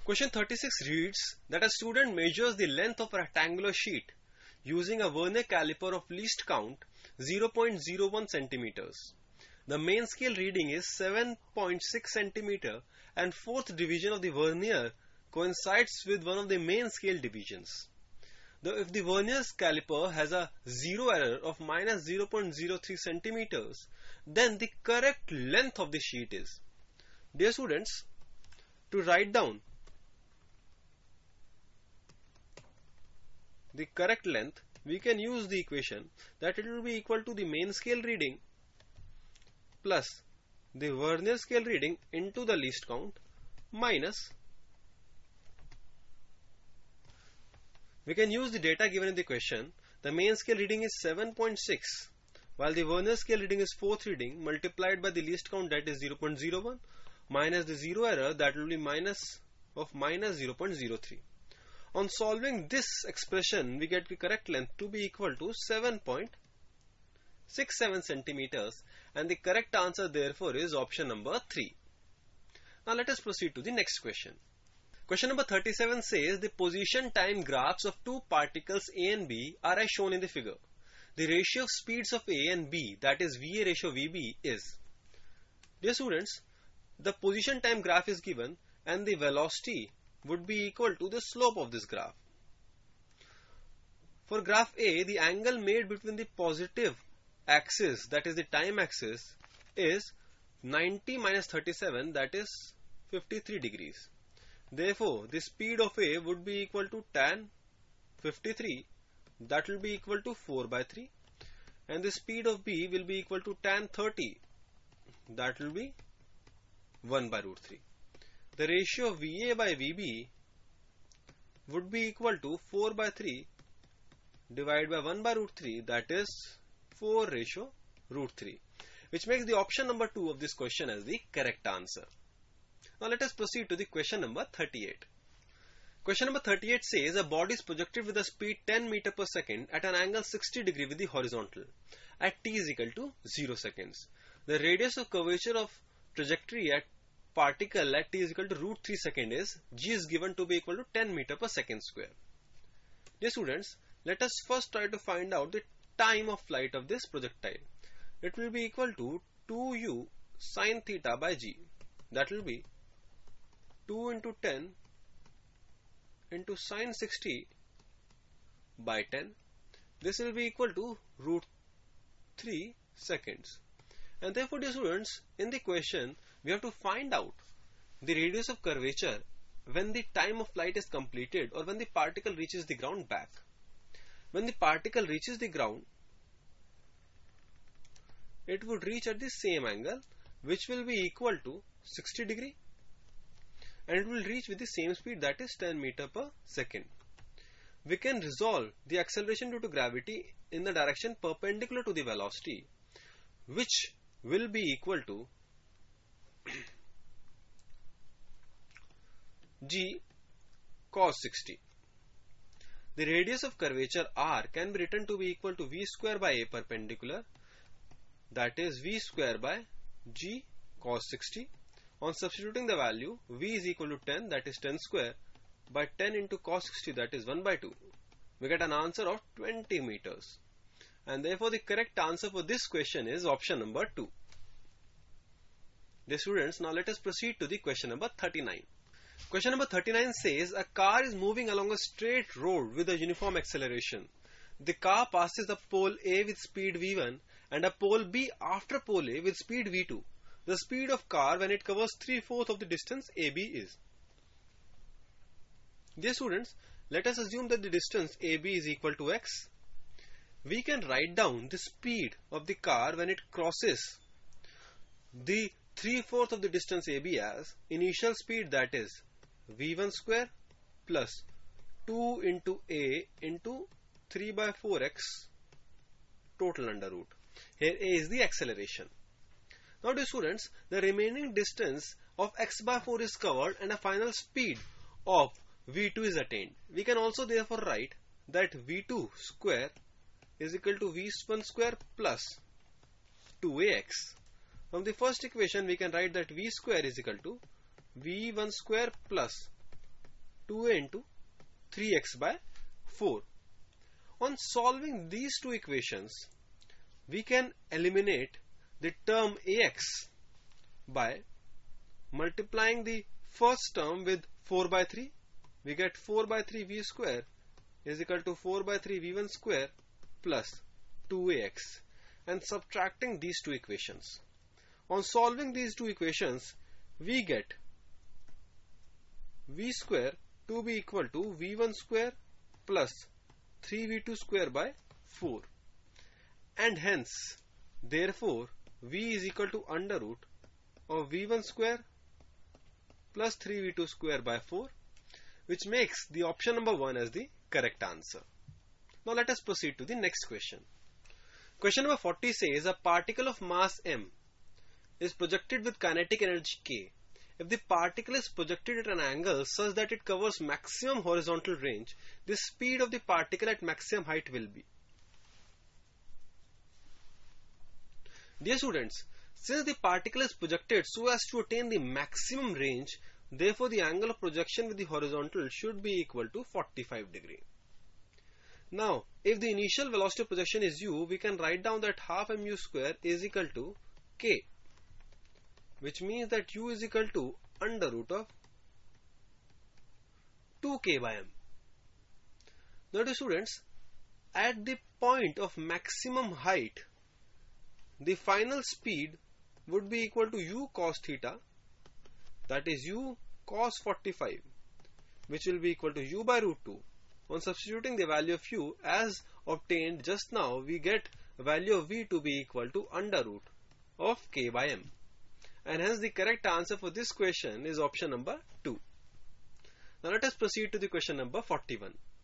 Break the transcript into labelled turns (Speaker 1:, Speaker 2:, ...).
Speaker 1: Question 36 reads that a student measures the length of a rectangular sheet using a vernier caliper of least count 0.01 centimeters. The main scale reading is 7.6 centimeter and fourth division of the vernier coincides with one of the main scale divisions. If the vernier caliper has a zero error of minus 0.03 centimeters, then the correct length of the sheet is. Dear students, to write down the correct length, we can use the equation that it will be equal to the main scale reading plus the vernier scale reading into the least count minus. We can use the data given in the question. The main scale reading is 7.6 while the vernier scale reading is fourth reading multiplied by the least count, that is 0.01, minus the zero error, that will be minus 0.03. On solving this expression, we get the correct length to be equal to 7.67 centimeters, and the correct answer therefore is option number 3. Now let us proceed to the next question. Question number 37 says the position time graphs of two particles A and B are as shown in the figure. The ratio of speeds of A and B, that is VA ratio VB, is. Dear students, the position time graph is given and the velocity would be equal to the slope of this graph. For graph A, the angle made between the positive axis, that is the time axis, is 90 minus 37, that is 53 degrees. Therefore, the speed of A would be equal to tan 53, that will be equal to 4 by 3, and the speed of B will be equal to tan 30, that will be 1 by root 3. The ratio of VA by VB would be equal to 4 by 3 divided by 1 by root 3, that is 4 ratio root 3, which makes the option number 2 of this question as the correct answer. Now let us proceed to the question number 38. Question number 38 says a body is projected with a speed 10 meter per second at an angle 60 degree with the horizontal at t is equal to 0 seconds. The radius of curvature of trajectory at particle at t is equal to root 3 second is g is given to be equal to 10 meter per second square. Dear students, let us first try to find out the time of flight of this projectile. It will be equal to 2u sin theta by g. That will be 2 into 10 into sin 60 by 10. This will be equal to root 3 seconds. And therefore, dear students, in the question, we have to find out the radius of curvature when the time of flight is completed or when the particle reaches the ground back. When the particle reaches the ground, it would reach at the same angle, which will be equal to 60 degree, and it will reach with the same speed, that is 10 meter per second. We can resolve the acceleration due to gravity in the direction perpendicular to the velocity, which will be equal to g cos 60. The radius of curvature r can be written to be equal to v square by a perpendicular, that is v square by g cos 60. On substituting the value, v is equal to 10, that is 10 square, by 10 into cos 60, that is 1 by 2. We get an answer of 20 meters. And therefore, the correct answer for this question is option number 2. Dear students, now let us proceed to the question number 39. Question number 39 says, a car is moving along a straight road with a uniform acceleration. The car passes the pole A with speed v1 and a pole B after pole A with speed v2. The speed of car when it covers 3/4 of the distance AB is. Dear students, let us assume that the distance AB is equal to x. We can write down the speed of the car when it crosses the 3/4 of the distance AB as initial speed, that is v1 square plus 2 into a into 3 by 4x total under root. Here a is the acceleration. Now dear students, the remaining distance of x by 4 is covered and a final speed of v2 is attained. We can also therefore write that v2 square is equal to v1 square plus 2ax. From the first equation we can write that v square is equal to v1 square plus 2a into 3x by 4. On solving these two equations, we can eliminate the term ax by multiplying the first term with 4 by 3. We get 4 by 3 v square is equal to 4 by 3 v1 square plus 2ax, and subtracting these two equations. On solving these two equations, we get v square to be equal to v1 square plus 3v2 square by 4, and hence therefore v is equal to under root of v1 square plus 3v2 square by 4, which makes the option number 1 as the correct answer. Now let us proceed to the next question. Question number 40 says a particle of mass m is projected with kinetic energy k. If the particle is projected at an angle such that it covers maximum horizontal range, the speed of the particle at maximum height will be. Dear students, since the particle is projected so as to attain the maximum range, therefore the angle of projection with the horizontal should be equal to 45 degree. Now, if the initial velocity of projection is u, we can write down that half mu square is equal to k, which means that u is equal to under root of 2k by m. Now, dear students, at the point of maximum height, the final speed would be equal to u cos theta, that is u cos 45, which will be equal to u by root 2. On substituting the value of u as obtained just now, we get value of v to be equal to under root of k by m. And hence the correct answer for this question is option number 2. Now let us proceed to the question number 41.